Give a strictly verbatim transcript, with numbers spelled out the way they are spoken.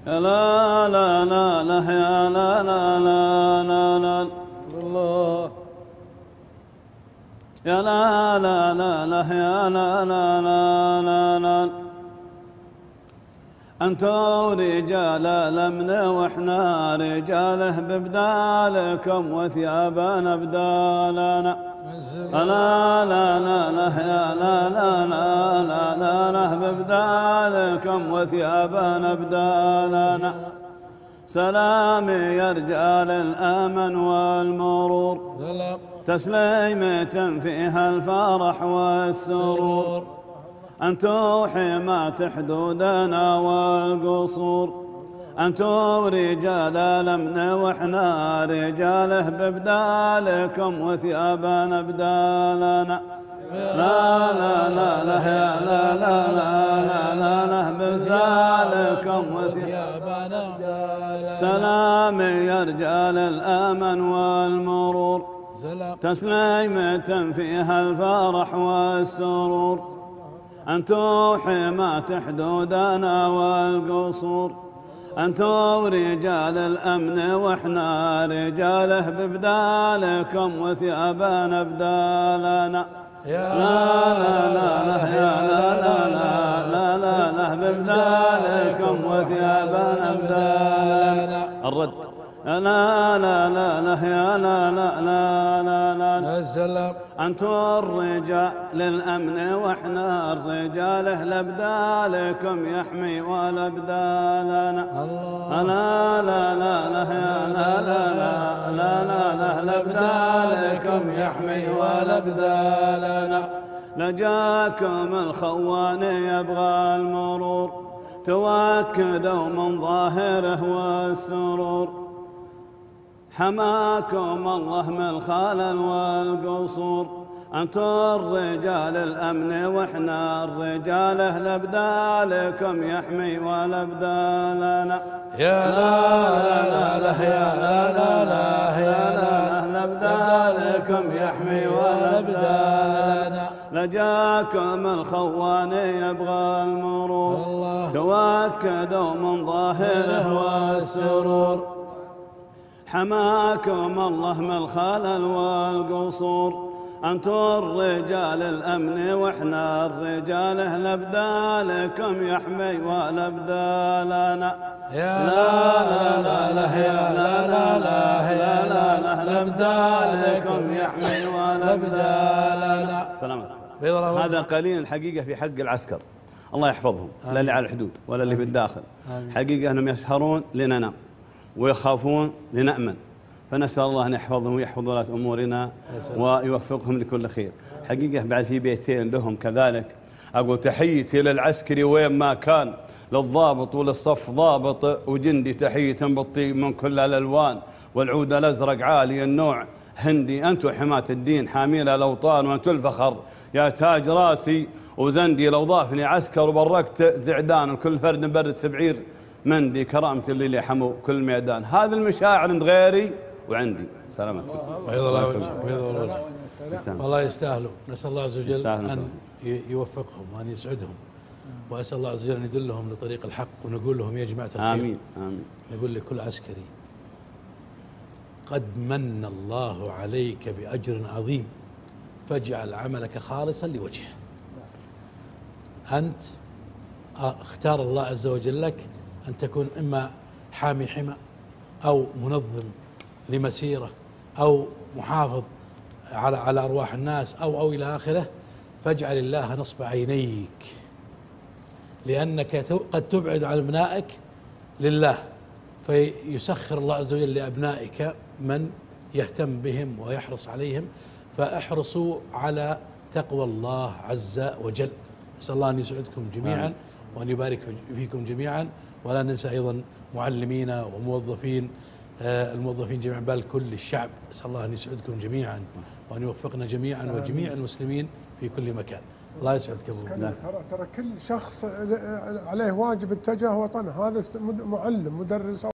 يا لا لا لا لا يا لا لا لا لا لا الله يا لا لا لا لا يا لا لا لا لا لا أنتوا رجال الأمن وإحنا رجاله ببدالكم وثيابنا بدالنا لا لا لا لا يا لا لا لا لا لا لا ببدالكم وثيابنا بدالنا سلام يا رجال الأمن والمرور تسليمة فيها الفرح والسرور أنتوا حماة حدودنا والقصور أنتوا رجال الأمن وإحنا رجاله ببدالكم وثيابنا بدالنا لا لا لا لا يا لا لا لا لا لا ببدالكم وثيابنا بدالنا سلام يا رجال الأمن والمرور تسليمة فيها الفرح والسرور أنتوا حماة حدودنا والقصور أنتوا رجال الأمن وإحنا رجاله ببدالكم وثيابنا بدالنا لا لا لا لا يا لا لا لا لا لا لا ببدالكم وثيابنا بدالنا الرد لا لا لا لا يا لا لا لا لا لا السلام أنتوا الرجال للأمن وإحنا الرجال لبدالكم يحمي ولا بدالنا لا لا لا لا يا لا لا لا لا لا لبدالكم يحمي ولا بدالنا لجاكم الخوان يبغى المرور توكدوا من ظاهره والسرور حماكم الله من الخلل والقصور أنتوا الرجال الأمن وإحنا الرجال لبدالكم يحمي ولا بدالنا يا لا لا لا يا لا لا لا يا لا لبدالكم يحمي ولا بدالنا لجاكم الخوان يبغى المرور توكدوا من ظاهره والسرور حماكم الله من الخلل والقصور أنتوا الرجال الأمن وإحنا الرجال لبدالكم يحمي ولا بدالنا يا لا لا لا لا يا لا لا لا يا لا لا لبدالكم يحمي ولا بدالنا سلامات. هذا قليل الحقيقة في حق العسكر، الله يحفظهم، لا اللي على الحدود ولا اللي في الداخل. حقيقة أنهم يسهرون لننام ويخافون لنأمن، فنسأل الله أن يحفظهم ويحفظ ولاة أمورنا ويوفقهم لكل خير. حقيقة بعد في بيتين لهم كذلك، أقول تحيتي للعسكري وين ما كان، للضابط وللصف ضابط وجندي تحية بالطيب من كل الألوان، والعود الأزرق عالي النوع هندي، أنتم حماة الدين حامين الأوطان وأنتم الفخر يا تاج راسي وزندي، لو ضافني عسكر وبركت زعدان وكل فرد مبرد سبعير مندي، كرامتي اللي لحموا كل ميدان. هذه المشاعر عند غيري وعندي. سلامتكم. ويض الله وجهك ويض الله وجهك. والله يستاهلوا، نسأل الله عز وجل أن يوفقهم وأن يسعدهم، وأسأل الله عز وجل أن يدلهم لطريق الحق، ونقول لهم يا جماعة الخير آمين آمين. نقول لكل عسكري قد من الله عليك بأجر عظيم فاجعل عملك خالصا لوجهه. أنت اختار الله عز وجل لك أن تكون إما حامي حمى أو منظم لمسيرة أو محافظ على على أرواح الناس أو أو إلى آخره، فاجعل الله نصب عينيك، لأنك قد تبعد عن أبنائك لله، فيسخر الله عز وجل لأبنائك من يهتم بهم ويحرص عليهم، فاحرصوا على تقوى الله عز وجل. نسأل الله أن يسعدكم جميعا وأن يبارك فيكم جميعا، ولا ننسى أيضا معلمينا وموظفين الموظفين جميعا بل كل الشعب. نسأل الله أن يسعدكم جميعا وأن يوفقنا جميعا وجميع المسلمين في كل مكان. الله يسعدك ابو. ترى ترى كل شخص عليه واجب اتجاه وطنه، هذا معلم مدرس